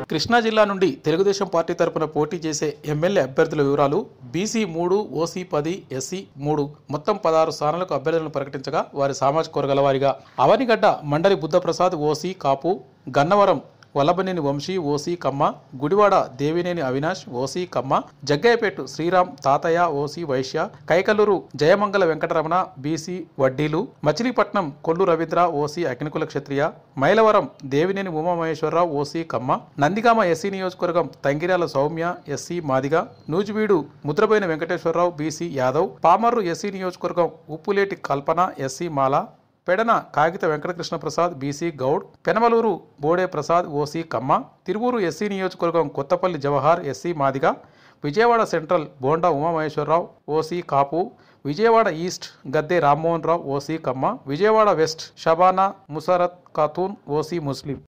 కృష్ణా జిల్లా నుండి తెలుగుదేశం పార్టీ తరపున పోటీ చేసే ఎమ్మెల్యే అభ్యర్థుల వివరాలు. బీసీ 3, ఓసీ 10, ఎస్సీ 3 మొత్తం 16 స్థానాలకు అభ్యర్థులను ప్రకటించగా వారి సామాజిక వర్గాల వారీగా Avanigadda Mandali Buddhaprasad OC Kapu, Gannavaram Vallabhaneni Vamsi OC Kamma, Gudivada Devineni Avinash OC Kamma, Jaggayyapeta Sriram Tatayya OC Vysya, Kaikaluru Jayamangala Venkataramana BC వడ్డీలు, Machilipatnam Kollu Ravindra OC Agnikula Kshatriya, Mylavaram Devineni Umamaheswararao OC Kamma, Nandigama SC నియోజకవర్గం Thangirala Sowmya SC Madiga, Nuzvid Mudraboina Venkateswararao BC Yadav, Pamarru SC నియోజకవర్గం Uppuleti Kalpana SC Mala, Pedana Kagitha Venkatakrishna Prasad BC Goud, Penamaluru Bode Prasad OC Kamma, Tiruvuru SC నియోజకవర్గం Kothapalli Jawahar SC Madiga, Vijayawada central Bonda Umamaheswararao OC Kapu, Vijayawada east Gadde Rammohan Rao OC Kamma, Vijayawada west Shabana Musarrat Khatoon OC ముస్లిం.